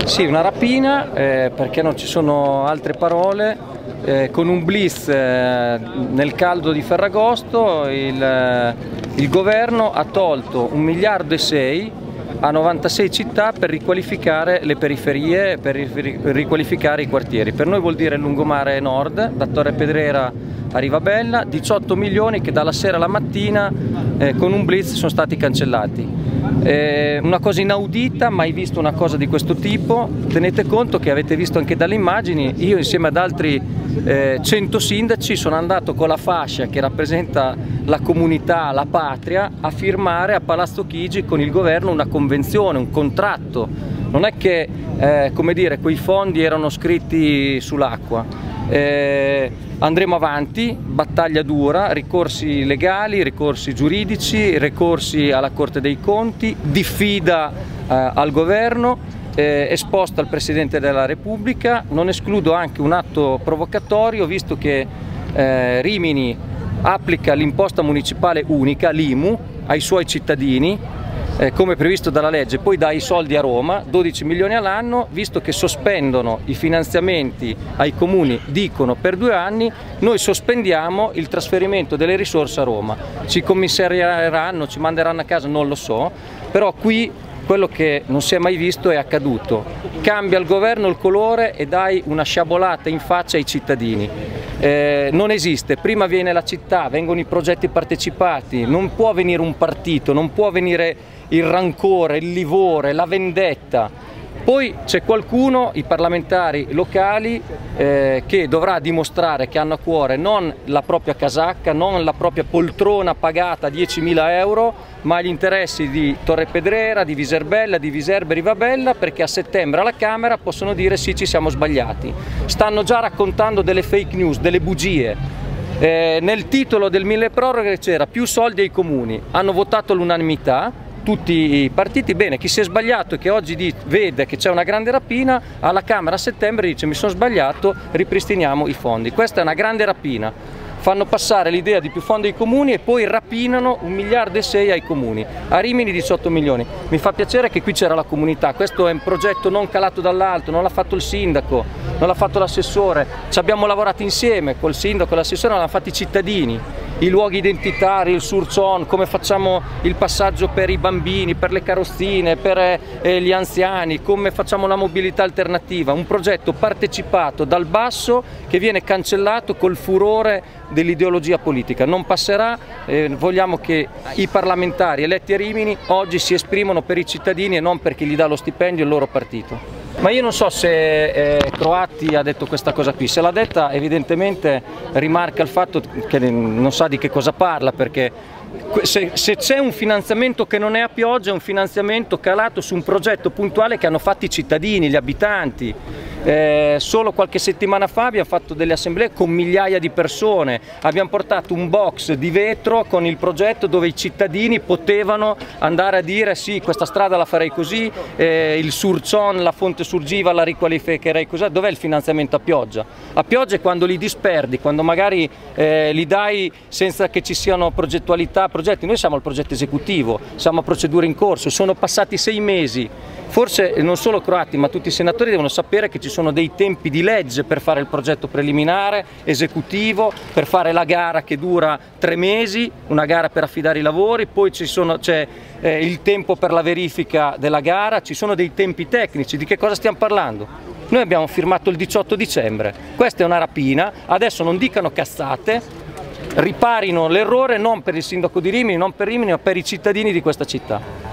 Sì, una rapina, perché non ci sono altre parole, con un blitz nel caldo di Ferragosto il governo ha tolto 1,6 miliardi a 96 città per riqualificare le periferie, per riqualificare i quartieri. Per noi vuol dire lungomare nord, da Torre Pedrera a Rivabella, 18 milioni che dalla sera alla mattina con un blitz sono stati cancellati. Una cosa inaudita, mai visto una cosa di questo tipo. Tenete conto che avete visto anche dalle immagini, io insieme ad altri 100 sindaci sono andato con la fascia che rappresenta la comunità, la patria, a firmare a Palazzo Chigi con il governo una convenzione, un contratto. Non è che come dire, quei fondi erano scritti sull'acqua. Andremo avanti, battaglia dura, ricorsi legali, ricorsi giuridici, ricorsi alla Corte dei Conti, diffida al governo, esposta al Presidente della Repubblica. Non escludo anche un atto provocatorio, visto che Rimini applica l'imposta municipale unica, l'IMU, ai suoi cittadini, come previsto dalla legge, poi dà i soldi a Roma, 12 milioni all'anno, visto che sospendono i finanziamenti ai comuni, dicono per 2 anni, noi sospendiamo il trasferimento delle risorse a Roma. Ci commissarieranno, ci manderanno a casa, non lo so, però qui quello che non si è mai visto è accaduto. Cambia il governo il colore e dai una sciabolata in faccia ai cittadini. Non esiste, prima viene la città, vengono i progetti partecipati, non può venire un partito, non può venire il rancore, il livore, la vendetta. Poi c'è qualcuno, i parlamentari locali, che dovrà dimostrare che hanno a cuore non la propria casacca, non la propria poltrona pagata 10.000 euro, ma gli interessi di Torre Pedrera, di Viserbella, di Viserbe, Rivabella, perché a settembre alla Camera possono dire sì, ci siamo sbagliati. Stanno già raccontando delle fake news, delle bugie. Nel titolo del milleproroghe c'era più soldi ai comuni, hanno votato all'unanimità tutti i partiti. Bene, chi si è sbagliato e che oggi vede che c'è una grande rapina, alla Camera a settembre dice mi sono sbagliato, ripristiniamo i fondi. Questa è una grande rapina. Fanno passare l'idea di più fondi ai comuni e poi rapinano 1,6 miliardi ai comuni. A Rimini 18 milioni. Mi fa piacere che qui c'era la comunità, questo è un progetto non calato dall'alto, non l'ha fatto il sindaco, non l'ha fatto l'assessore, ci abbiamo lavorato insieme col sindaco e l'assessore, l'hanno fatto i cittadini. I luoghi identitari, il surson, come facciamo il passaggio per i bambini, per le carrozzine, per gli anziani, come facciamo la mobilità alternativa, un progetto partecipato dal basso che viene cancellato col furore dell'ideologia politica. Non passerà, vogliamo che i parlamentari eletti a Rimini oggi si esprimano per i cittadini e non per chi gli dà lo stipendio e il loro partito. Ma io non so se Croatti ha detto questa cosa qui, se l'ha detta evidentemente rimarca il fatto che non sa di che cosa parla, perché se c'è un finanziamento che non è a pioggia è un finanziamento calato su un progetto puntuale che hanno fatto i cittadini, gli abitanti. Solo qualche settimana fa abbiamo fatto delle assemblee con migliaia di persone, abbiamo portato un box di vetro con il progetto dove i cittadini potevano andare a dire sì, questa strada la farei così, il Surson, la fonte Surgiva la riqualificherei così. Dov'è il finanziamento a pioggia? A pioggia è quando li disperdi, quando magari li dai senza che ci siano progettualità, progetti. Noi siamo al progetto esecutivo, siamo a procedure in corso, sono passati 6 mesi. Forse non solo Croatti ma tutti i senatori devono sapere che ci sono dei tempi di legge per fare il progetto preliminare, esecutivo, per fare la gara che dura 3 mesi, una gara per affidare i lavori, poi c'è il tempo per la verifica della gara, ci sono dei tempi tecnici. Di che cosa stiamo parlando? Noi abbiamo firmato il 18 dicembre, questa è una rapina, adesso non dicano cazzate, riparino l'errore non per il sindaco di Rimini, non per Rimini ma per i cittadini di questa città.